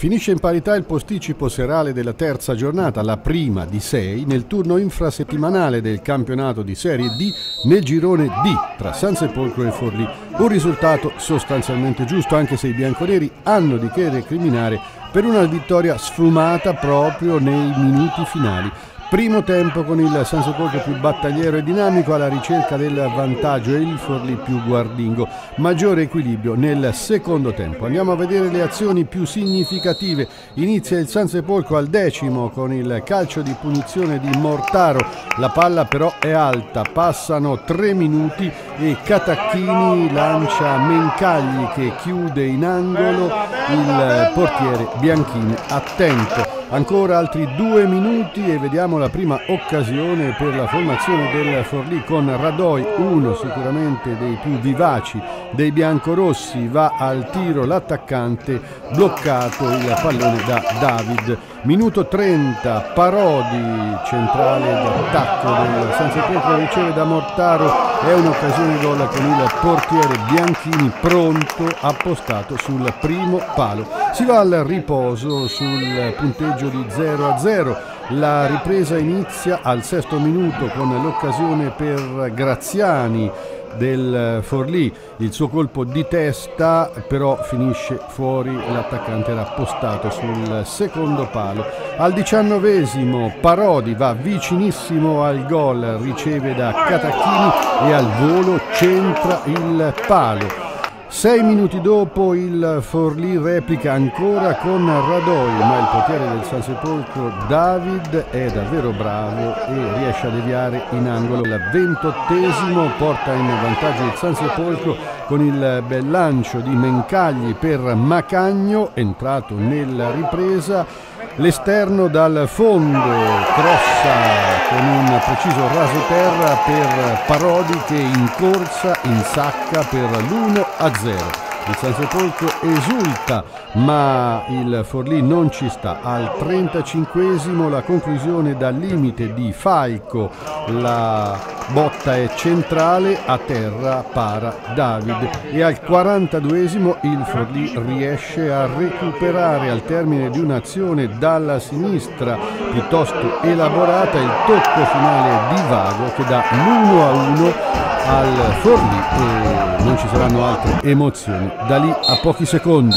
Finisce in parità il posticipo serale della terza giornata, la prima di 6, nel turno infrasettimanale del campionato di Serie D nel girone D tra Sansepolcro e Forlì. Un risultato sostanzialmente giusto, anche se i bianconeri hanno di che recriminare per una vittoria sfumata proprio nei minuti finali. Primo tempo con il Sansepolcro più battagliero e dinamico alla ricerca del vantaggio e il Forlì più guardingo. Maggiore equilibrio nel secondo tempo. Andiamo a vedere le azioni più significative. Inizia il Sansepolcro al 10° con il calcio di punizione di Mortaro. La palla però è alta, passano 3 minuti e Catacchini lancia Mencagli che chiude in angolo il portiere Bianchini. Attento. Ancora altri 2 minuti e vediamo la prima occasione per la formazione del Forlì con Radoi, uno sicuramente dei più vivaci dei biancorossi. Va al tiro l'attaccante, bloccato il pallone da David. Minuto 30, Parodi, centrale d'attacco del Sansepolcro, riceve da Mortaro, è un'occasione gol con il portiere Bianchini pronto, appostato sul primo palo. Si va al riposo sul punteggio di 0-0. La ripresa inizia al 6° minuto con l'occasione per Graziani del Forlì, il suo colpo di testa però finisce fuori, l'attaccante era appostato sul secondo palo. Al 19° Parodi va vicinissimo al gol, riceve da Catacchini e al volo centra il palo. 6 minuti dopo il Forlì replica ancora con Radoi, ma il portiere del Sansepolcro David è davvero bravo e riesce a deviare in angolo. Il 28° porta in vantaggio il Sansepolcro con il bel lancio di Mencagli per Macagno, entrato nella ripresa. L'esterno dal fondo, crossa con un preciso rasoterra per Parodi che in corsa insacca per l'1-0. Il Sansepolcro esulta, ma il Forlì non ci sta. Al 35° la conclusione dal limite di Falco, la botta è centrale, a terra para David e al 42° il Forlì riesce a recuperare al termine di un'azione dalla sinistra piuttosto elaborata il tocco finale di Vago che dà l'1-1 al Forlì e non ci saranno altre emozioni da lì a pochi secondi.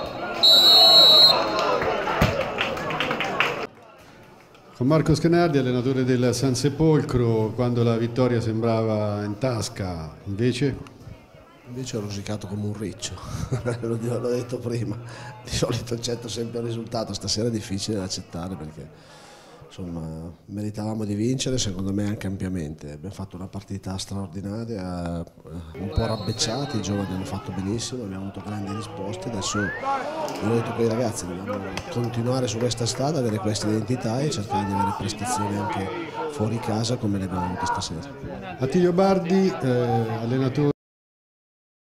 Con Marco Scanardi, allenatore del Sansepolcro, quando la vittoria sembrava in tasca, invece ho rosicato come un riccio, l'ho detto prima, di solito accetto sempre il risultato, stasera è difficile da accettare perché insomma meritavamo di vincere, secondo me anche ampiamente. Abbiamo fatto una partita straordinaria, un po' rabbecciati, i giovani hanno fatto benissimo, abbiamo avuto grandi risposte. Adesso l'ho detto con i ragazzi, dobbiamo continuare su questa strada, avere questa identità e cercare di avere prestazioni anche fuori casa come le abbiamo avute stasera. Attilio Bardi, allenatore